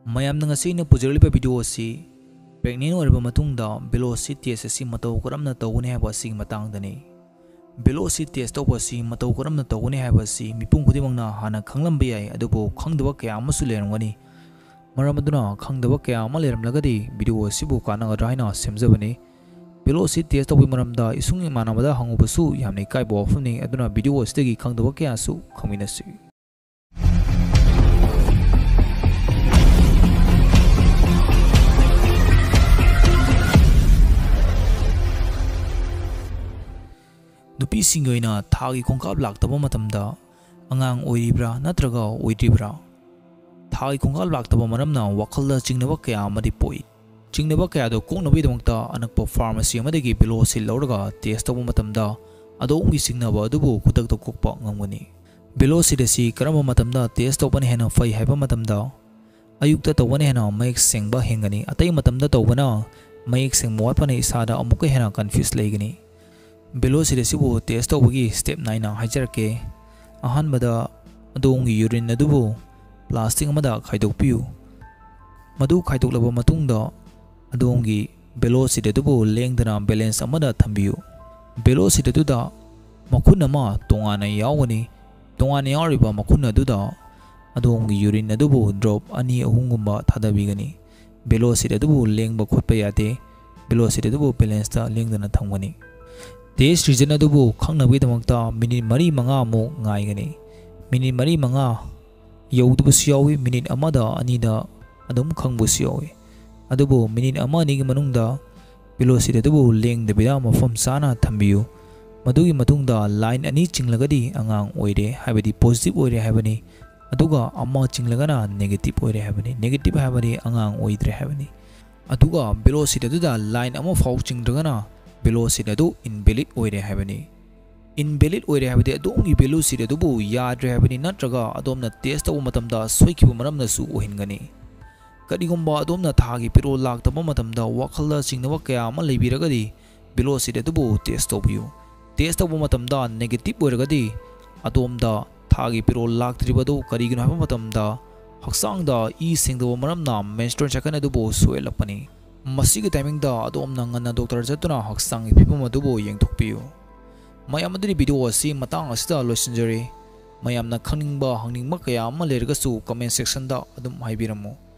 ꯃꯌꯥꯝꯅ ꯉꯁꯤꯅ ꯄꯨꯖꯔꯤꯕ ꯚꯤꯗꯤꯑꯣ ꯑꯁꯤ ꯄ꯭ꯔꯦꯒꯅꯦꯟ ꯑꯣꯏꯔꯕ ꯃꯇꯨꯡꯗ ꯚꯦꯂꯣꯁꯤꯇꯤ ꯇꯦꯁ ꯑꯁꯤ ꯃꯇꯧ ꯀꯔꯝꯅ ꯇꯧꯒꯅꯤ ꯍꯥꯏꯕ ꯑꯁꯤꯒꯤ ꯃꯇꯥꯡꯗꯅꯤ꯫ ꯚꯦꯂꯣꯁꯤꯇꯤ ꯇꯦꯁ ꯇꯧꯕ ꯑꯁꯤ ꯃꯇꯧ ꯀꯔꯝꯅ ꯇꯧꯒꯅꯤ ꯍꯥꯏꯕ ꯑꯁꯤ ꯃꯤꯄꯨꯝ ꯈꯨꯗꯤꯡꯃꯛꯅ ꯍꯥꯟꯅ ꯈꯪꯂꯝꯕ ꯌꯥꯏ, ꯑꯗꯨꯕꯨ ꯈꯪꯗꯕ ꯀꯌꯥ ꯑꯃꯁꯨ ꯂꯩꯔꯝꯒꯅꯤ꯫ ꯃꯔꯝ ꯑꯗꯨꯅ ꯈꯪꯗꯕ ꯀꯌꯥ ꯑꯃ ꯂꯩꯔꯝꯂꯒꯗꯤ ꯚꯤꯗꯤꯑꯣ ꯑꯁꯤꯕꯨ ꯀꯥꯟꯅꯒꯗ꯭ꯔꯥ ꯍꯥꯏꯅ ꯁꯦꯝꯖꯕꯅꯤ꯫ ꯚꯦꯂꯣꯁꯤꯇꯤ ꯇꯦꯁ ꯇꯧꯕꯒꯤ ꯃꯔꯝꯗ ꯏꯁꯨꯡ ꯏꯃꯥꯟꯅꯕꯗ ꯍꯪꯉꯨꯕꯁꯨ ꯌꯥꯝꯅ ꯏꯀꯥꯏꯕ ꯋꯥꯐꯝꯅꯤ, ꯑꯗꯨꯅ ꯚꯤꯗꯤꯑꯣ ꯑꯁꯤꯗꯒꯤ ꯈꯪꯗꯕ ꯀꯌꯥꯁꯨ ꯈꯪꯃꯤꯟꯅꯁꯤ꯫ ꯅꯨꯄꯤꯁꯤꯡꯒꯤ ꯑꯣꯏꯅ ꯊꯥꯒꯤ ꯈꯣꯡꯀꯥꯞ ꯂꯥꯛꯇꯕ ꯃꯇꯝꯗ ꯑꯉꯥꯡ ꯑꯣꯏꯔꯤꯕ꯭ꯔꯥ ꯅꯠꯇ꯭ꯔꯒ ꯑꯣꯏꯗ꯭ꯔꯤꯕ꯭ꯔꯥ? ꯊꯥꯒꯤ ꯈꯣꯡꯀꯥꯞ ꯂꯥꯛꯇꯕ ꯃꯔꯝꯅ ꯋꯥꯈꯜꯗ ꯆꯤꯡꯅꯕ ꯀꯌꯥ ꯑꯃꯗꯤ ꯄꯣꯛꯏ꯫ ꯆꯤꯡꯅꯕ ꯀꯌꯥꯗꯣ ꯀꯣꯛꯅꯕꯒꯤꯗꯃꯛꯇ ꯑꯅꯛꯄ ꯐꯥꯔꯃꯥꯁꯤ ꯑꯃꯗꯒꯤ ꯚꯦꯂꯣꯁꯤꯇꯤ ꯂꯧꯔꯒ ꯇꯦꯁ ꯇꯧꯕ ꯃꯇꯝꯗ ꯑꯗꯣꯝꯒꯤ ꯆꯤꯡꯅꯕ ꯑꯗꯨꯕꯨ ꯈꯨꯗꯛꯇ ꯀꯣꯛꯄ ꯉꯝꯒꯅꯤ꯫ ꯚꯦꯂꯣꯁꯤꯇꯤ ꯑꯁꯤ ꯀꯔꯝꯕ ꯃꯇꯝꯗ ꯇꯦꯁ ꯇꯧꯕꯅ ꯍꯦꯟꯅ ꯐꯩ ꯍꯥꯏꯕ ꯃꯇꯝꯗ ꯑꯌꯨꯛꯇ ꯇꯧꯕꯅ ꯍꯦꯟꯅ ꯃꯌꯦꯛ ꯁꯦꯡꯕ ꯍꯦꯟꯒꯅꯤ꯫ ꯑꯇꯩ ꯃꯇꯝꯗ ꯇꯧꯕꯅ ꯃꯌꯦꯛ ꯁꯦꯡꯕ ꯋꯥꯠꯄꯅ ꯏꯁꯥꯗ ꯑꯃꯨꯛꯀ ꯍꯦꯟꯅ ꯀꯟꯐ꯭ꯌꯨꯖ ꯂꯩꯒꯅꯤ꯫ ꯚꯦꯂꯣꯁꯤꯇꯤ ꯑꯁꯤꯕꯨ ꯇꯦꯁ ꯇꯧꯕꯒꯤ ꯁ꯭ꯇꯦꯞ ꯅꯥꯏꯅ ꯍꯥꯏꯖꯔꯛꯀꯦ꯫ ꯑꯍꯥꯟꯕꯗ ꯑꯗꯣꯝꯒꯤ ꯌꯨꯔꯤꯟ ꯑꯗꯨꯕꯨ ꯄ꯭ꯂꯥꯁꯇꯤꯛ ꯑꯃꯗ ꯈꯥꯏꯗꯣꯛꯄꯤꯌꯨ꯫ ꯃꯗꯨ ꯈꯥꯏꯗꯣꯛꯂꯕ ꯃꯇꯨꯡꯗ ꯑꯗꯣꯝꯒꯤ ꯚꯦꯂꯣꯁꯤꯇꯤ ꯑꯗꯨꯕꯨ ꯂꯦꯡꯗꯅ ꯕꯦꯂꯦꯟꯁ ꯑꯃꯗ ꯊꯝꯕꯤꯌꯨ꯫ ꯚꯦꯂꯣꯁꯤꯇꯤ ꯑꯗꯨꯗ ꯃꯈꯨꯟ ꯑꯃ ꯇꯣꯉꯥꯟꯅ ꯌꯥꯎꯒꯅꯤ꯫ ꯇꯣꯉꯥꯟꯅ ꯌꯥꯎꯔꯤꯕ ꯃꯈꯨꯟ ꯑꯗꯨꯗ ꯑꯗꯣꯝꯒꯤ ꯌꯨꯔꯤꯟ ꯑꯗꯨꯕꯨ ꯗ꯭ꯔꯣꯞ 2-3 ꯊꯥꯗꯕꯤꯒꯅꯤ꯫ ꯚꯦꯂꯣꯁꯤꯇꯤ ꯑꯗꯨꯕꯨ ꯂꯦꯡꯕ ꯈꯣꯠꯄ ꯌꯥꯗꯦ꯫ ꯚꯦꯂꯣꯁꯤꯇꯤ ꯑꯗꯨꯕꯨ ꯕꯦꯂꯦꯟꯁꯇ ꯂꯦꯡꯗꯅ ꯊꯝꯒꯅꯤ꯫ ꯇꯦꯁ ꯔꯤꯖꯜ ꯑꯗꯨꯕꯨ ꯈꯪꯅꯕꯒꯤꯗꯃꯛꯇ ꯃꯤꯅꯤꯠ 4-5 ꯑꯃꯨꯛ ꯉꯥꯏꯒꯅꯤ꯫ ꯃꯤꯅꯤꯠ 4-5 ꯌꯧꯗꯕꯁꯨ ꯌꯥꯎꯏ, ꯃꯤꯅꯤꯠ 1-2ꯗ ꯑꯗꯨꯝ ꯈꯪꯕꯁꯨ ꯌꯥꯎꯏ꯫ ꯑꯗꯨꯕꯨ ꯃꯤꯅꯤꯠ 1-2ꯒꯤ ꯃꯅꯨꯡꯗ ꯚꯦꯂꯣꯁꯤꯇꯤ ꯑꯗꯨꯕꯨ ꯂꯦꯡꯗꯕꯤꯗ ꯃꯐꯝ ꯆꯥꯅ ꯊꯝꯕꯤꯌꯨ꯫ ꯃꯗꯨꯒꯤ ꯃꯇꯨꯡꯗ ꯂꯥꯏꯟ 2 ꯆꯤꯡꯂꯒꯗꯤ ꯑꯉꯥꯡ ꯑꯣꯏꯔꯦ ꯍꯥꯏꯕꯗꯤ ꯄꯣꯖꯤꯇꯤꯚ ꯑꯣꯏꯔꯦ ꯍꯥꯏꯕꯅꯤ, ꯑꯗꯨꯒ 1 ꯆꯤꯡꯂꯒꯅ ꯅꯦꯒꯦꯇꯤꯚ ꯑꯣꯏꯔꯦ ꯍꯥꯏꯕꯅꯤ꯫ ꯅꯦꯒꯦꯇꯤꯚ ꯍꯥꯏꯕꯗꯤ ꯑꯉꯥꯡ ꯑꯣꯏꯗ꯭ꯔꯦ ꯍꯥꯏꯕꯅꯤ꯫ ꯑꯗꯨꯒ ꯚꯦꯂꯣꯁꯤꯇꯤ ꯑꯗꯨꯗ ꯂꯥꯏꯟ ꯑꯃꯐꯥꯎ ꯆꯤꯡꯗ꯭ꯔꯒꯅ ꯚꯦꯂꯣꯁꯤꯇꯤ ꯑꯗꯨ ꯏꯟꯚꯦꯂꯤꯗ ꯑꯣꯏꯔꯦ ꯍꯥꯏꯕꯅꯤ꯫ ꯏꯟꯚꯦꯂꯤꯗ ꯑꯣꯏꯔꯦ ꯍꯥꯏꯕꯗꯤ ꯑꯗꯣꯝꯒꯤ ꯚꯦꯂꯣꯁꯤꯇꯤ ꯑꯗꯨꯕꯨ ꯌꯥꯗ꯭ꯔꯦ ꯍꯥꯏꯕꯅꯤ, ꯅꯠꯇ꯭ꯔꯒ ꯑꯗꯣꯝꯅ ꯇꯦꯁ ꯇꯧꯕ ꯃꯇꯝꯗ ꯁꯣꯏꯈꯤꯕ ꯃꯔꯝꯅꯁꯨ ꯑꯣꯏꯍꯟꯒꯅꯤ꯫ ꯀꯔꯤꯒꯨꯝꯕ ꯑꯗꯣꯝꯅ ꯊꯥꯒꯤ ꯄꯤꯔꯣꯜ ꯂꯥꯛꯇꯕ ꯃꯇꯝꯗ ꯋꯥꯈꯜꯗ ꯆꯤꯡꯅꯕ ꯀꯌꯥ ꯑꯃ ꯂꯩꯕꯤꯔꯒꯗꯤ ꯚꯦꯂꯣꯁꯤꯇꯤ ꯑꯗꯨꯕꯨ ꯇꯦꯁ ꯇꯧꯕꯤꯌꯨ꯫ ꯇꯦꯁ ꯇꯧꯕ ꯃꯇꯝꯗ ꯅꯦꯒꯦꯇꯤꯚ ꯑꯣꯏꯔꯒꯗꯤ ꯑꯗꯣꯝꯗ ꯊꯥꯒꯤ ꯄꯤꯔꯣꯜ ꯂꯥꯛꯇ꯭ꯔꯤꯕꯗꯨ ꯀꯔꯤꯒꯤꯅꯣ ꯍꯥꯏꯕ ꯃꯇꯝꯗ ꯍꯛꯆꯥꯡꯗ ꯁꯦꯡꯗꯕ ꯃꯔꯝꯅ ꯃꯦꯟꯁꯇ꯭ꯔꯨꯑꯦꯜ ꯁꯥꯏꯀꯜ ꯑꯗꯨꯕꯨ ꯁꯣꯛꯍꯜꯂꯛꯄꯅꯤ꯫ ꯃꯁꯤꯒꯤ ꯇꯥꯏꯃꯤꯡꯗ ꯑꯗꯣꯝꯅ ꯉꯟꯅ ꯗꯣꯛꯇꯔ ꯆꯠꯇꯨꯅ ꯍꯛꯆꯥꯡꯒꯤ ꯐꯤꯚꯝ ꯑꯗꯨꯕꯨ ꯌꯦꯡꯊꯣꯛꯄꯤꯌꯨ꯫ ꯃꯌꯥꯝ ꯑꯗꯨꯗꯤ ꯚꯤꯗꯤꯑꯣ ꯑꯁꯤ ꯃꯇꯥꯡ ꯑꯁꯤꯗ ꯂꯣꯏꯁꯤꯟꯖꯔꯦ꯫ ꯃꯌꯥꯝꯅ ꯈꯪꯅꯤꯡꯕ ꯍꯪꯅꯤꯡꯕ ꯀꯌꯥ ꯑꯃ ꯂꯩꯔꯒꯁꯨ ꯀꯃꯦꯟꯠ ꯁꯦꯛꯁꯟꯗ ꯑꯗꯨꯝ ꯍꯥꯏꯕꯤꯔꯝꯃꯨ꯫